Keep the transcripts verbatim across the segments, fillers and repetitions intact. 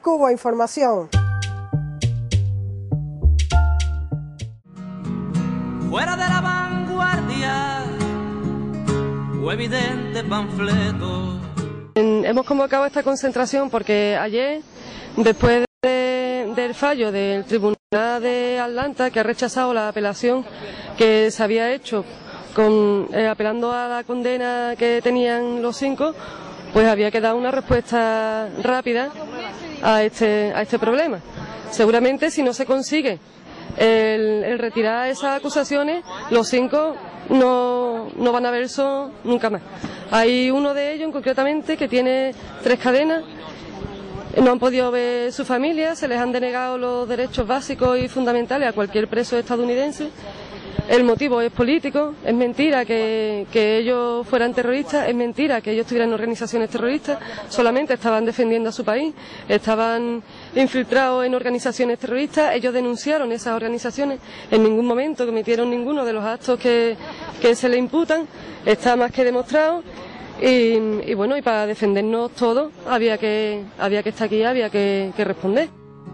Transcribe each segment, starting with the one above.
Cuba Información. Fuera de la vanguardia o evidente panfleto. Hemos convocado esta concentración porque ayer, después de, del fallo del Tribunal de Atlanta, que ha rechazado la apelación que se había hecho con, eh, apelando a la condena que tenían los cinco, pues había que dar una respuesta rápida a este, a este problema. Seguramente si no se consigue el, el retirar esas acusaciones, los cinco no, no van a ver eso nunca más. Hay uno de ellos concretamente que tiene tres cadenas, no han podido ver su familia, se les han denegado los derechos básicos y fundamentales a cualquier preso estadounidense. El motivo es político, es mentira que, que ellos fueran terroristas, es mentira que ellos tuvieran organizaciones terroristas, solamente estaban defendiendo a su país, estaban infiltrados en organizaciones terroristas, ellos denunciaron esas organizaciones, en ningún momento cometieron ninguno de los actos que, que se le imputan, está más que demostrado. Y, y bueno, y para defendernos todos había que, había que estar aquí, había que, que responder.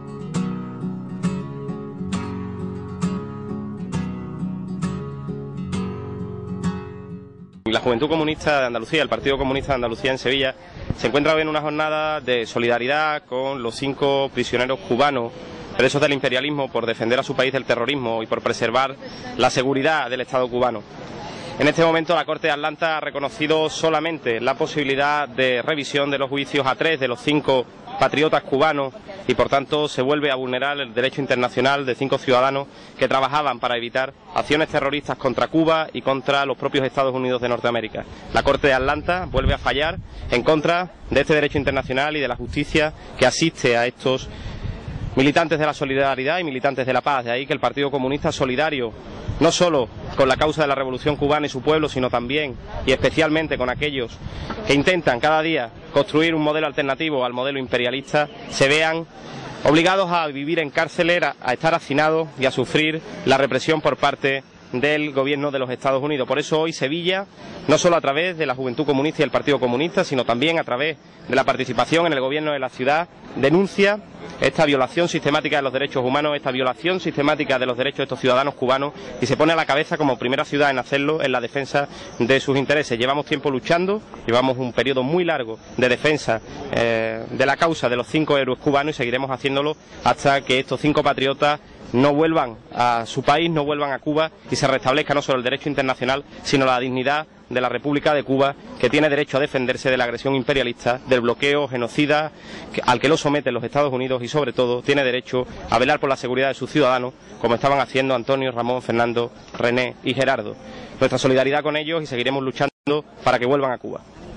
La Juventud Comunista de Andalucía, el Partido Comunista de Andalucía en Sevilla, se encuentra hoy en una jornada de solidaridad con los cinco prisioneros cubanos presos del imperialismo por defender a su país del terrorismo y por preservar la seguridad del Estado cubano. En este momento la Corte de Atlanta ha reconocido solamente la posibilidad de revisión de los juicios a tres de los cinco patriotas cubanos y por tanto se vuelve a vulnerar el derecho internacional de cinco ciudadanos que trabajaban para evitar acciones terroristas contra Cuba y contra los propios Estados Unidos de Norteamérica. La Corte de Atlanta vuelve a fallar en contra de este derecho internacional y de la justicia que asiste a estos militantes de la solidaridad y militantes de la paz. De ahí que el Partido Comunista, solidario no solo con la causa de la Revolución Cubana y su pueblo, sino también y especialmente con aquellos que intentan cada día construir un modelo alternativo al modelo imperialista, se vean obligados a vivir en cárceles, a, a estar hacinados y a sufrir la represión por parte del gobierno de los Estados Unidos. Por eso hoy Sevilla, no solo a través de la Juventud Comunista y el Partido Comunista, sino también a través de la participación en el gobierno de la ciudad, denuncia esta violación sistemática de los derechos humanos, esta violación sistemática de los derechos de estos ciudadanos cubanos y se pone a la cabeza como primera ciudad en hacerlo en la defensa de sus intereses. Llevamos tiempo luchando, llevamos un periodo muy largo de defensa eh, de la causa de los cinco héroes cubanos y seguiremos haciéndolo hasta que estos cinco patriotas no vuelvan a su país, no vuelvan a Cuba y se restablezca no solo el derecho internacional, sino la dignidad de la República de Cuba, que tiene derecho a defenderse de la agresión imperialista, del bloqueo genocida al que lo someten los Estados Unidos y, sobre todo, tiene derecho a velar por la seguridad de sus ciudadanos, como estaban haciendo Antonio, Ramón, Fernando, René y Gerardo. Nuestra solidaridad con ellos y seguiremos luchando para que vuelvan a Cuba.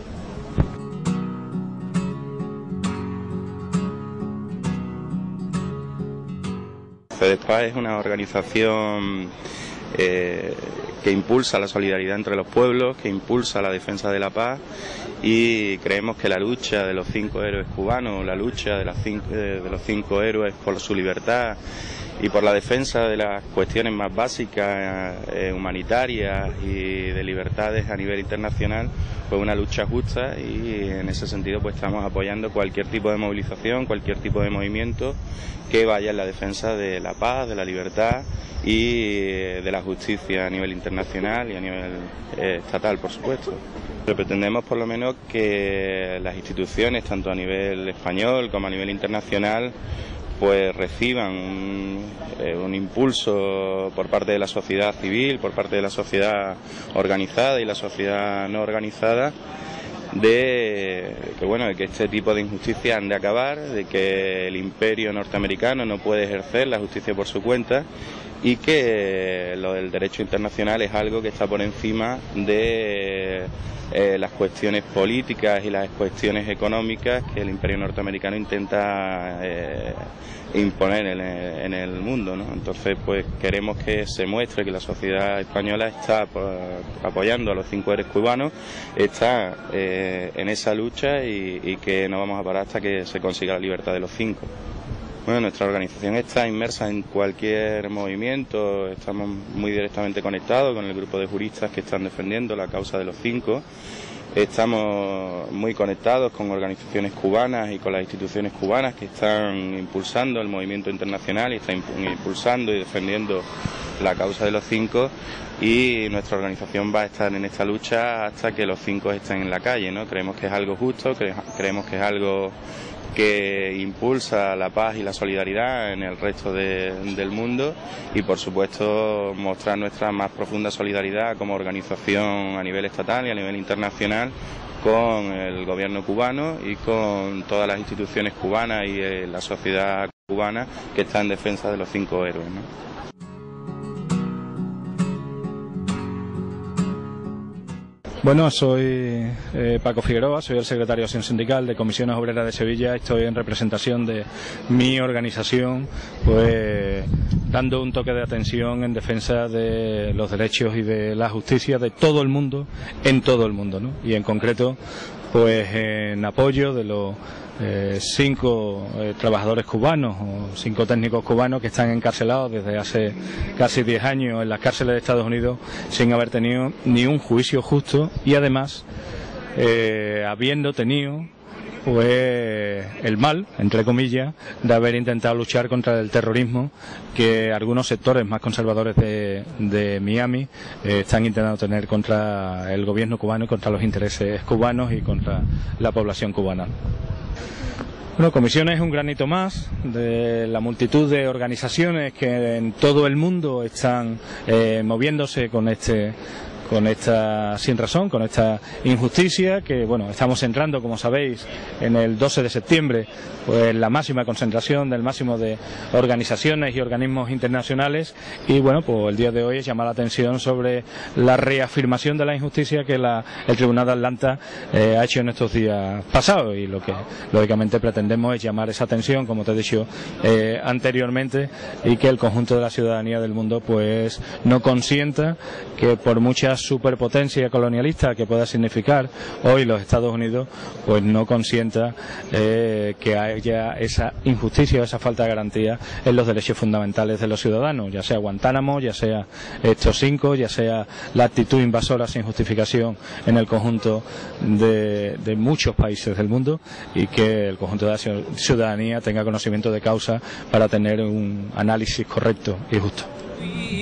FEDESPAZ es una organización eh, que impulsa la solidaridad entre los pueblos, que impulsa la defensa de la paz y creemos que la lucha de los cinco héroes cubanos, la lucha de, las cinco, eh, de los cinco héroes por su libertad y por la defensa de las cuestiones más básicas, eh, humanitarias y de libertades a nivel internacional, pues una lucha justa y en ese sentido pues estamos apoyando cualquier tipo de movilización, cualquier tipo de movimiento que vaya en la defensa de la paz, de la libertad y de la justicia a nivel internacional y a nivel eh, estatal, por supuesto. Pero pretendemos por lo menos que las instituciones, tanto a nivel español como a nivel internacional, pues reciban un, eh, un impulso por parte de la sociedad civil, por parte de la sociedad organizada y la sociedad no organizada, de que bueno, de que este tipo de injusticias han de acabar, de que el imperio norteamericano no puede ejercer la justicia por su cuenta y que lo del derecho internacional es algo que está por encima de eh, las cuestiones políticas y las cuestiones económicas que el imperio norteamericano intenta eh, imponer en el, en el mundo, ¿no? Entonces pues queremos que se muestre que la sociedad española está por, apoyando a los cinco héroes cubanos, está eh, en esa lucha y, y que no vamos a parar hasta que se consiga la libertad de los cinco. Bueno, nuestra organización está inmersa en cualquier movimiento, estamos muy directamente conectados con el grupo de juristas que están defendiendo la causa de los cinco. Estamos muy conectados con organizaciones cubanas y con las instituciones cubanas que están impulsando el movimiento internacional y están impulsando y defendiendo la causa de los cinco, y nuestra organización va a estar en esta lucha hasta que los cinco estén en la calle, ¿no? Creemos que es algo justo, cre creemos que es algo que impulsa la paz y la solidaridad en el resto de, del mundo, y por supuesto mostrar nuestra más profunda solidaridad como organización a nivel estatal y a nivel internacional con el gobierno cubano y con todas las instituciones cubanas y eh, la sociedad cubana que está en defensa de los cinco héroes, ¿no? Bueno, soy eh, Paco Figueroa, soy el secretario de Acción Sindical de Comisiones Obreras de Sevilla. Estoy en representación de mi organización, pues dando un toque de atención en defensa de los derechos y de la justicia de todo el mundo, en todo el mundo, ¿no? Y en concreto, pues en apoyo de los Eh, cinco eh, trabajadores cubanos o cinco técnicos cubanos que están encarcelados desde hace casi diez años en las cárceles de Estados Unidos sin haber tenido ni un juicio justo, y además eh, habiendo tenido pues el mal, entre comillas, de haber intentado luchar contra el terrorismo que algunos sectores más conservadores de, de Miami eh, están intentando tener contra el gobierno cubano y contra los intereses cubanos y contra la población cubana. Bueno, Comisiones es un granito más de la multitud de organizaciones que en todo el mundo están eh, moviéndose con este con esta sin razón, con esta injusticia, que bueno, estamos entrando, como sabéis, en el doce de septiembre, pues la máxima concentración del máximo de organizaciones y organismos internacionales, y bueno, pues el día de hoy es llamar la atención sobre la reafirmación de la injusticia que la, el Tribunal de Atlanta eh, ha hecho en estos días pasados, y lo que lógicamente pretendemos es llamar esa atención, como te he dicho eh, anteriormente, y que el conjunto de la ciudadanía del mundo pues no consienta que por muchas superpotencia colonialista que pueda significar hoy los Estados Unidos, pues no consienta eh, que haya esa injusticia o esa falta de garantía en los derechos fundamentales de los ciudadanos, ya sea Guantánamo, ya sea estos cinco, ya sea la actitud invasora sin justificación en el conjunto de, de muchos países del mundo, y que el conjunto de la ciudadanía tenga conocimiento de causa para tener un análisis correcto y justo.